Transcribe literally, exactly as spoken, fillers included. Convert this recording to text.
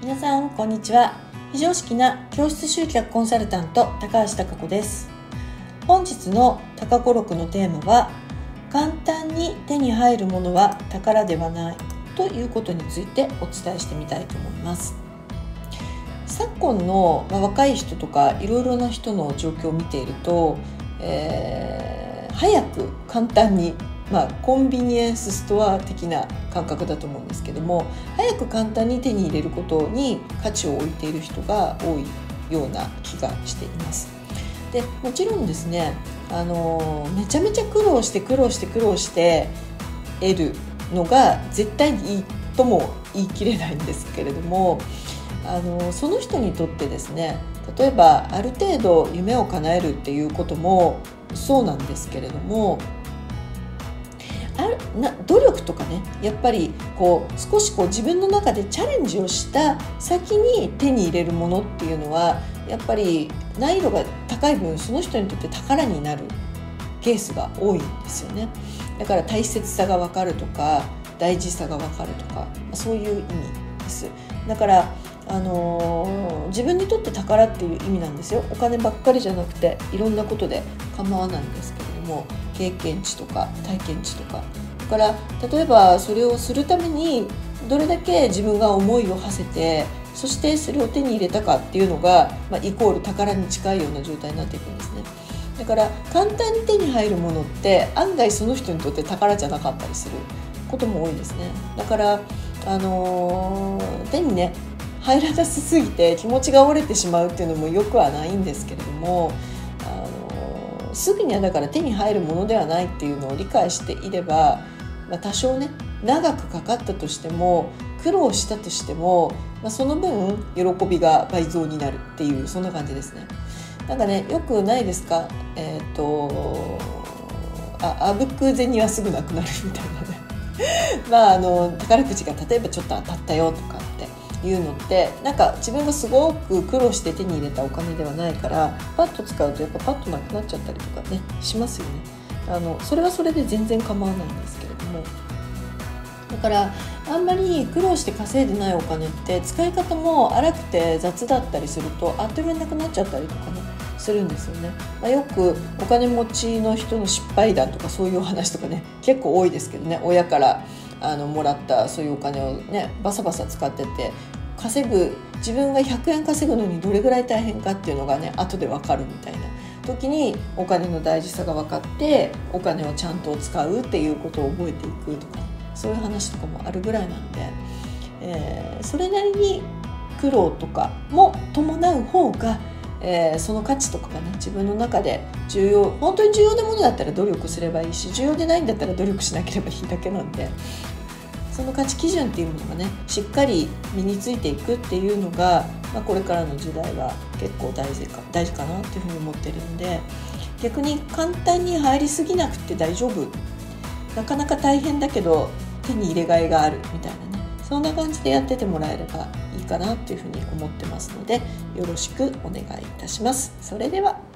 皆さんこんにちは。非常識な教室集客コンサルタント高橋貴子です。本日の高子録のテーマは、簡単に手に入るものは宝ではないということについてお伝えしてみたいと思います。昨今の、まあ、若い人とかいろいろな人の状況を見ていると、えー、早く簡単に、まあ、コンビニエンスストア的な感覚だと思うんですけども、早く簡単に手に入れることに価値を置いている人が多いような気がしています。でもちろんですね、あのめちゃめちゃ苦労して苦労して苦労して得るのが絶対にいいとも言い切れないんですけれども、あのその人にとってですね、例えばある程度夢を叶えるっていうこともそうなんですけれども、あるな努力とかね、やっぱりこう少しこう自分の中でチャレンジをした先に手に入れるものっていうのは、やっぱり難易度が高い分、その人にとって宝になるケースが多いんですよね。だから大切さが分かるとか大事さが分かるとか、そういう意味です。だからあのー、自分にとって宝っていう意味なんですよ。お金ばっかりじゃなくて、いろんなことで構わないんですけれども、経験値とか体験値とか、だから例えばそれをするためにどれだけ自分が思いを馳せて、そしてそれを手に入れたかっていうのが、まあ、イコール宝に近いような状態になっていくんですね。だから簡単に手に入るものって案外その人にとって宝じゃなかったりすることも多いですね。だから、あのー、手にね入らなさすぎて気持ちが折れてしまうっていうのもよくはないんですけれども、あのー、すぐにはだから手に入るものではないっていうのを理解していれば、まあ、多少ね長くかかったとしても苦労したとしても、まあ、その分喜びが倍増になるっていう、そんな感じですね。なんかね、よくないですか、えっとああぶく銭はすぐなくなるみたいなねまああの宝くじが例えばちょっと当たったよとかっていうのって、なんか自分がすごく苦労して手に入れたお金ではないから、パッと使うとやっぱパッとなくなっちゃったりとかねしますよね。あのそれはそれで全然構わないんですけれども、だからあんまり苦労して稼いでないお金って使い方も荒くて雑だったりすると、あっという間になくなっちゃったりとかねするんですよね。まあ、よくお金持ちの人の失敗談とかそういうお話とかね結構多いですけどね、親からあのもらったそういうお金をねバサバサ使ってて、稼ぐ自分がひゃくえん稼ぐのにどれぐらい大変かっていうのがね後で分かるみたいな時に、お金の大事さが分かってお金をちゃんと使うっていうことを覚えていくとか、そういう話とかもあるぐらいなんで、えー、それなりに苦労とかも伴う方が、えー、その価値とかがね自分の中で重要、本当に重要なものだったら努力すればいいし、重要でないんだったら努力しなければいいだけなんで、その価値基準っていうものがねしっかり身についていくっていうのが、まあ、これからの時代は結構大事か大事かなっていうふうに思ってるんで、逆に簡単に入りすぎなくて大丈夫、なかなか大変だけど手に入れがいがあるみたいなね、そんな感じでやっててもらえればいいかなっていうふうに思ってますので、よろしくお願いいたします。それでは。